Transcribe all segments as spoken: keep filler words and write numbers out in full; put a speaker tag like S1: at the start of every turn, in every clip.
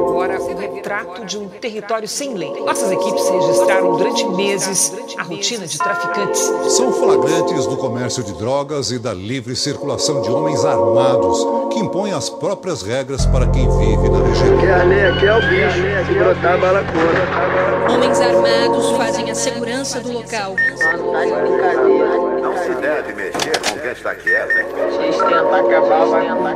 S1: agora o retrato de um território sem lei. Nossas equipes registraram durante meses a rotina de traficantes.
S2: São flagrantes do comércio de drogas e da livre circulação de homens armados que impõem as próprias regras para quem vive na região.
S3: Aqui é a lei, aqui é o bicho, se brotar bala cor.
S4: Homens armados fazem a segurança do local.
S5: Não se deve mexer com quem está quieto, hein?
S3: Vocês tentam acabar, vai acabar.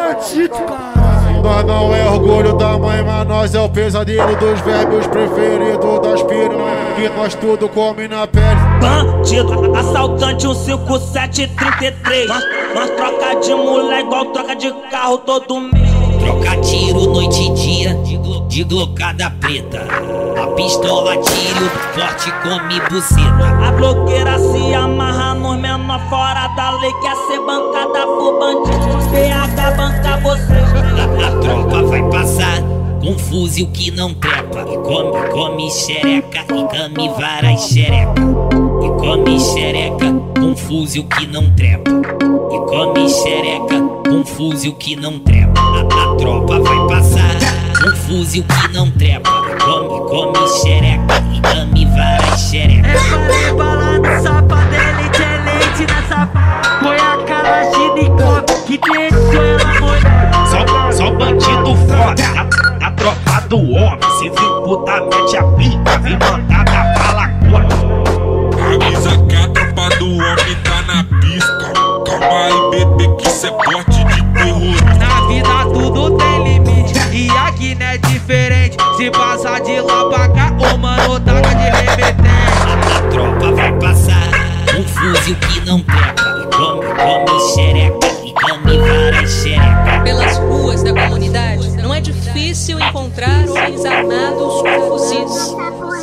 S6: Nós não é orgulho da mãe, mas nós é o pesadelo dos velhos preferidos das piranhas. Que nós tudo come na pele.
S7: Bandido, assaltante, um cinco sete trinta e três. Nós troca de mulher igual troca de carro todo mês.
S8: Troca tiro noite e dia, de, glo de glocada preta. A pistola tiro, forte come buceta.
S7: A blogueira se amarra nos menor fora da lei. Quer ser bancada por bandido, P H banca você.
S8: A, a tropa vai passar com fuzil que não trepa. E come, come xereca, e come várias xereca. E come xereca com fuzil que não trepa. E come xereca com fuzil que não trepa. A, a tropa vai passar com fuzil que não trepa. E come, come xereca, e come várias xereca.
S7: É bala no sapato, elite, elite nessa. Põe a Kalashnikov que deixou ela molhar.
S9: Só, só bandido foda, a, a tropa do homem. Se vir puta, mete a pica, vem mandar da bala cor.
S10: Avisa que a tropa do homem tá na pista. Calma aí, bebê, que cê é porte de terror.
S11: Na vida tudo tem limite, e aqui não é diferente. Se passar de lá pra cá, o mano taca de remetente.
S8: A, a tropa vai passar com fuzil que não trepa. E come, come xereca, e come várias xereca.
S4: Pelas ruas da comunidade, não é difícil encontrar homens armados com fuzis.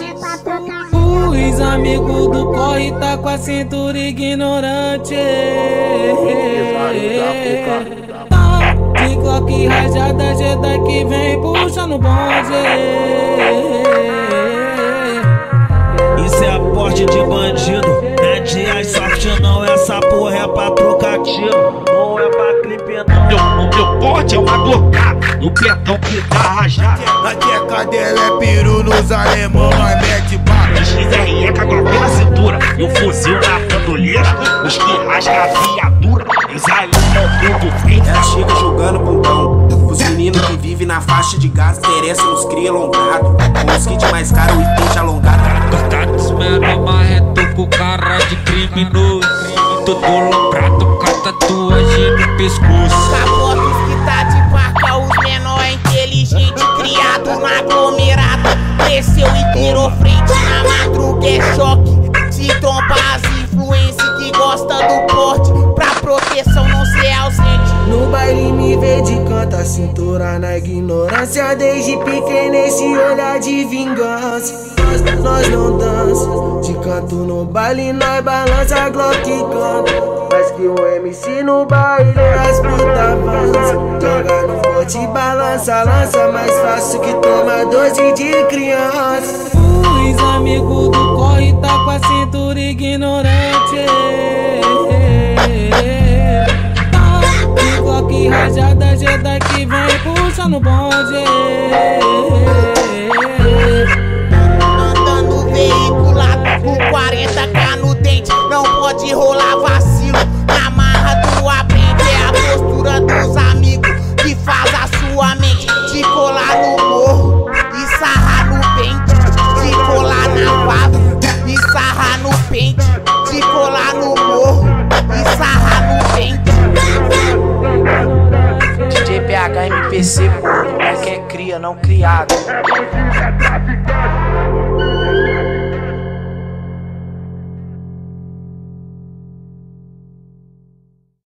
S7: Os amigos do corre tá com a cintura ignorante. Tá de Glock rajada, Jedi que vem puxando bonde. Isso é aporte de bandido, é de airsoft não, essa porra é pra trocar tiro, não é pra clipe não.
S9: Meu, o meu porte é uma glocada, no petão que tá rajado.
S6: Aqui é cadela, é peru nos alemão, nós mete bala.
S9: X R E com a Glock na cintura e o fuzil na bandoleira. Os que rasga a viatura, eles alinham tudo feito.
S12: Ela chega jogando pontão. Os meninos que vivem na faixa de gás interessam nos cria alongado. Com os kits mais caros e pente alongado.
S10: Tá desmendo marreto com cara de criminoso. Todo lombrado com a tatuagem no pescoço.
S13: Capotos que tá de parca, os menor é inteligente. Criado no aglomerado, cresceu e virou frente. Na madruga é choque, se tromba as influências que gosta do porte. Pra proteção não ser ausente.
S14: No baile me vê de canto, a cintura na ignorância. Desde pequeno esse olhar de vingança. Nós, nós não dança, de canto no baile nós balança a Glock e canta. Mais que o M C no baile as puta avança. Joga no bote e balança, lança mais fácil que toma doze de criança.
S7: Os amigos do corre tá com a cintura ignorante. Tá de Glock rajada, Jedi que vem puxando bonde.
S13: Veiculado com quarenta K no dente, não pode rolar vacilo. Na marra do aprende é a postura dos amigos que faz a sua mente de colar no morro e sarrar no pente, de colar na vava e sarrar no pente, de colar no morro e sarrar no pente.
S11: D J P H M P C, pô, é que é cria, não criado.